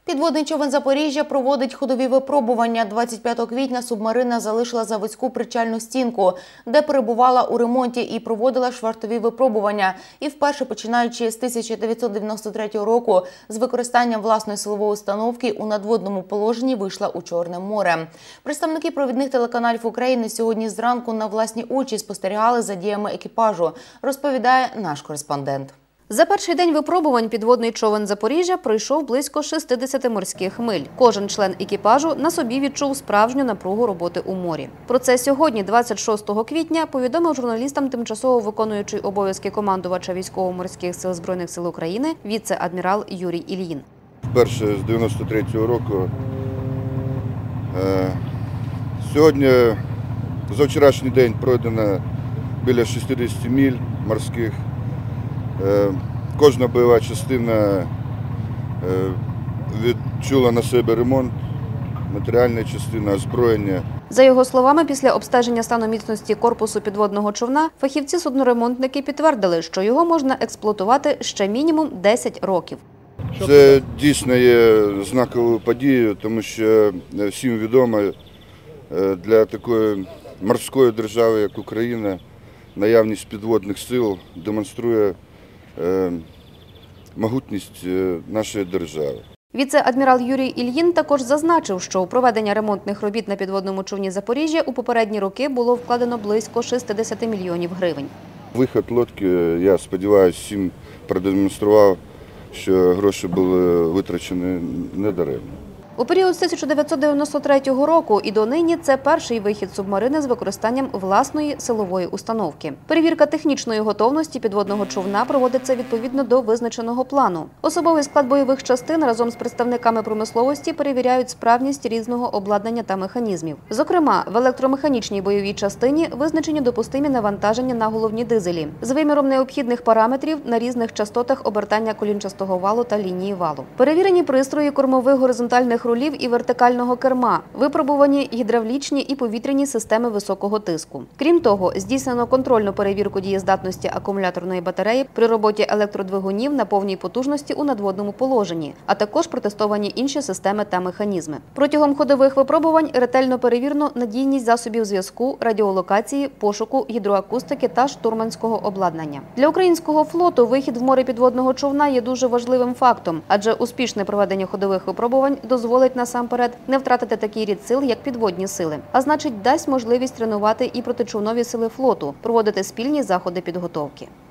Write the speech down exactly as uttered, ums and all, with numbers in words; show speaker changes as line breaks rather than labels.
Підводний човен «Запоріжжя» проводить ходові випробування. двадцять п'ятого квітня субмарина залишила заводську причальну стінку, де перебувала у ремонті і проводила швартові випробування. І вперше, починаючи з тисяча дев'ятсот дев'яносто третього року, з використанням власної силової установки у надводному положенні вийшла у Чорне море. Представники провідних телеканалів України сьогодні зранку на власні очі спостерігали за діями екіпажу, розповідає наш кореспондент.
За перший день випробувань підводний човен «Запоріжжя» пройшов близько шістдесят морських миль. Кожен член екіпажу на собі відчув справжню напругу роботи у морі. Про це сьогодні, двадцять шостого квітня, повідомив журналістам тимчасово виконуючий обов'язки командувача військово-морських сил Збройних сил України віце-адмірал Юрій Ільїн.
Вперше з дев'яносто третього року. Сьогодні, за вчорашній день, пройдено біля шістдесят миль морських. Кожна бойова частина відчула на себе ремонт, матеріальна частина, озброєння.
За його словами, після обстеження стану міцності корпусу підводного човна, фахівці-судноремонтники підтвердили, що його можна експлуатувати ще мінімум десять років.
Це дійсно є знаковою подією, тому що всім відомо, для такої морської держави, як Україна, наявність підводних сил демонструє могутність нашої держави.
Віце-адмірал Юрій Ільїн також зазначив, що у проведення ремонтних робіт на підводному човні «Запоріжжя» у попередні роки було вкладено близько шістдесят мільйонів гривень.
Вихід лодки, я сподіваюся, всім продемонстрував, що гроші були витрачені недаремно.
У період з тисяча дев'ятсот дев'яносто третього року і донині це перший вихід субмарини з використанням власної силової установки. Перевірка технічної готовності підводного човна проводиться відповідно до визначеного плану. Особовий склад бойових частин разом з представниками промисловості перевіряють справність різного обладнання та механізмів. Зокрема, в електромеханічній бойовій частині визначені допустимі навантаження на головні дизелі з виміром необхідних параметрів на різних частотах обертання колінчастого валу та лінії валу. Перевірені пристрої кормових горизонтальних рулів і вертикального керма, випробувані гідравлічні і повітряні системи високого тиску. Крім того, здійснено контрольну перевірку дієздатності акумуляторної батареї при роботі електродвигунів на повній потужності у надводному положенні, а також протестовані інші системи та механізми. Протягом ходових випробувань ретельно перевірено надійність засобів зв'язку, радіолокації, пошуку, гідроакустики та штурманського обладнання. Для українського флоту вихід в море підводного човна є дуже важливим фактом, адже успішне проведення ходових випробувань дозволить насамперед не втратити такий рід сил, як підводні сили, а значить дасть можливість тренувати і протичовнові сили флоту, проводити спільні заходи підготовки.